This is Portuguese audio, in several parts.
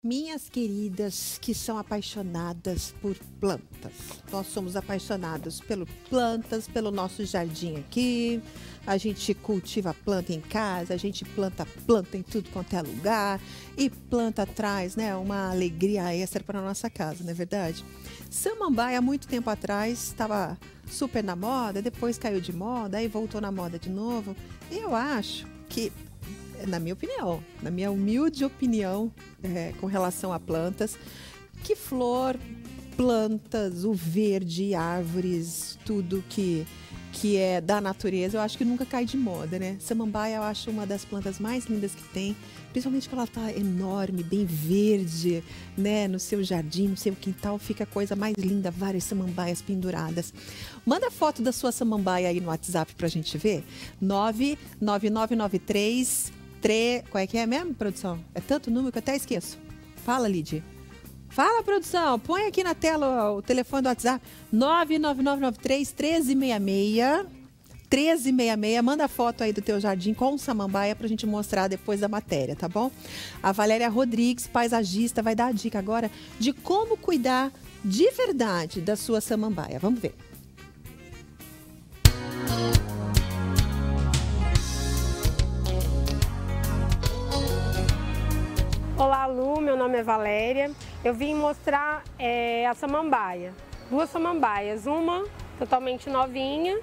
Minhas queridas que são apaixonadas por plantas. Nós somos apaixonados por plantas, pelo nosso jardim aqui. A gente cultiva planta em casa, a gente planta em tudo quanto é lugar. E planta traz, né, uma alegria extra para a nossa casa, não é verdade? Samambaia, há muito tempo atrás, estava super na moda, depois caiu de moda, aí voltou na moda de novo. E eu acho que, na minha opinião, na minha humilde opinião, com relação a plantas, que flor, plantas, o verde, árvores, tudo que é da natureza, eu acho que nunca cai de moda, né? Samambaia eu acho uma das plantas mais lindas que tem, principalmente quando ela tá enorme, bem verde, né? No seu jardim, no seu quintal, fica a coisa mais linda, várias samambaias penduradas. Manda foto da sua samambaia aí no WhatsApp pra gente ver. 99993... Qual é que é mesmo, produção? É tanto número que eu até esqueço. Fala, Lidy. Fala, produção. Põe aqui na tela o telefone do WhatsApp. 99993-1366. 1366. Manda foto aí do teu jardim com samambaia pra gente mostrar depois da matéria, tá bom? A Valéria Rodrigues, paisagista, vai dar a dica agora de como cuidar de verdade da sua samambaia. Vamos ver. Olá, Lu, meu nome é Valéria. Eu vim mostrar a samambaia. Duas samambaias, uma totalmente novinha,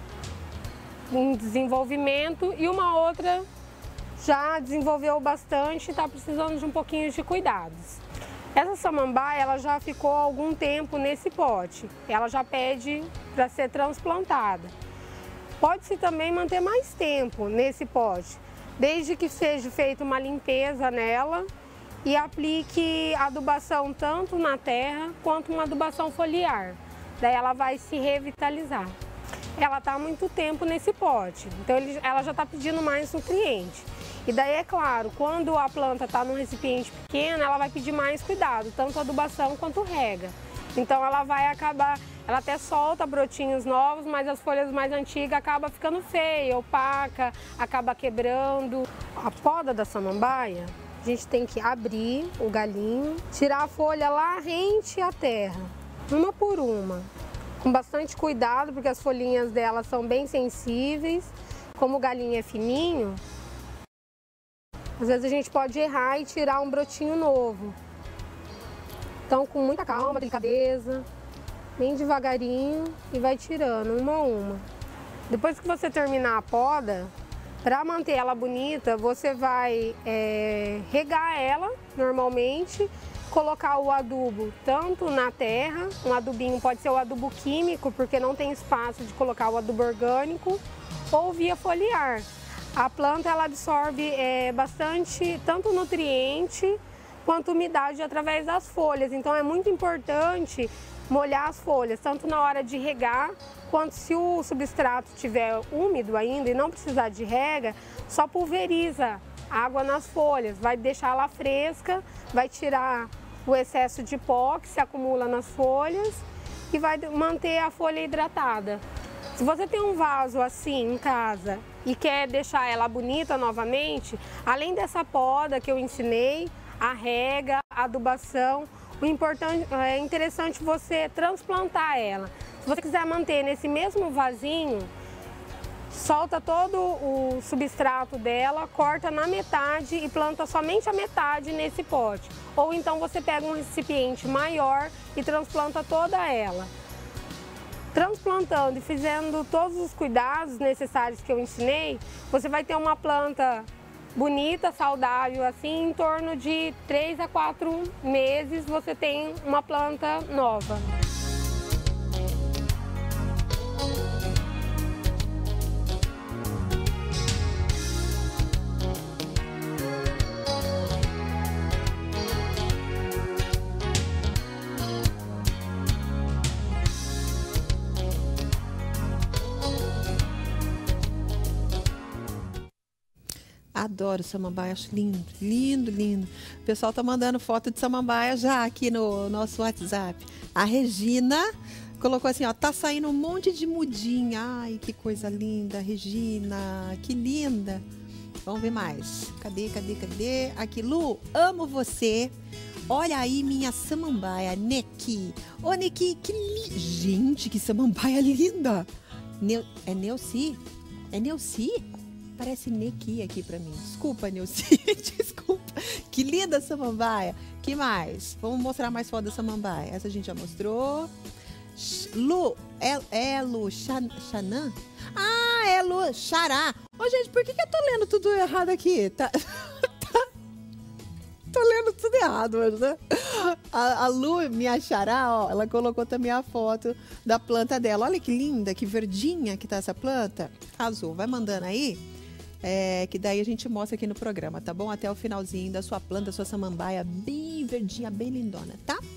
em desenvolvimento, e uma outra já desenvolveu bastante e está precisando de um pouquinho de cuidados. Essa samambaia, ela já ficou há algum tempo nesse pote. Ela já pede para ser transplantada. Pode-se também manter mais tempo nesse pote, desde que seja feita uma limpeza nela e aplique adubação tanto na terra quanto uma adubação foliar. Daí ela vai se revitalizar. Ela está há muito tempo nesse pote, então ela já está pedindo mais nutriente. E daí, é claro, quando a planta está num recipiente pequeno, ela vai pedir mais cuidado, tanto adubação quanto rega. Então ela vai acabar, ela até solta brotinhos novos, mas as folhas mais antigas acabam ficando feia, opaca, acaba quebrando. A poda da samambaia, a gente tem que abrir o galinho, tirar a folha lá rente à terra, uma por uma, com bastante cuidado, porque as folhinhas dela são bem sensíveis. Como o galinho é fininho, às vezes a gente pode errar e tirar um brotinho novo. Então, com muita calma, delicadeza, bem devagarinho, e vai tirando uma a uma. Depois que você terminar a poda, para manter ela bonita, você vai regar ela normalmente, colocar o adubo tanto na terra, um adubinho pode ser o adubo químico, porque não tem espaço de colocar o adubo orgânico, ou via foliar. A planta ela absorve bastante, tanto nutriente quanto umidade através das folhas, então é muito importante molhar as folhas, tanto na hora de regar, quanto se o substrato estiver úmido ainda e não precisar de rega, só pulveriza água nas folhas, vai deixar ela fresca, vai tirar o excesso de pó que se acumula nas folhas e vai manter a folha hidratada. Se você tem um vaso assim em casa e quer deixar ela bonita novamente, além dessa poda que eu ensinei, a rega, a adubação, é interessante você transplantar ela. Se você quiser manter nesse mesmo vasinho, solta todo o substrato dela, corta na metade e planta somente a metade nesse pote. Ou então você pega um recipiente maior e transplanta toda ela. Transplantando e fazendo todos os cuidados necessários que eu ensinei, você vai ter uma planta bonita, saudável, assim, em torno de 3 a 4 meses você tem uma planta nova. Adoro samambaia, acho lindo, lindo, lindo. O pessoal tá mandando foto de samambaia já aqui no nosso WhatsApp. A Regina colocou assim, ó, tá saindo um monte de mudinha. Ai, que coisa linda, Regina, que linda. Vamos ver mais. Cadê? Aqui, Lu, amo você. Olha aí minha samambaia, Neki. Ô, Neki, gente, que samambaia linda. É Neuci? É Neuci? Parece Neki aqui pra mim. Desculpa, Neuci. Desculpa. Que linda samambaia. Que mais? Vamos mostrar mais foto da samambaia. Essa a gente já mostrou. Lu Xanã? Ah, é Lu Xará. Ô, gente, por que eu tô lendo tudo errado aqui? Tô lendo tudo errado hoje, né? A Lu, minha xará, ó, ela colocou também a foto da planta dela. Olha que linda, que verdinha que tá essa planta. Azul, vai mandando aí, que daí a gente mostra aqui no programa, tá bom? Até o finalzinho da sua planta, da sua samambaia, bem verdinha, bem lindona, tá?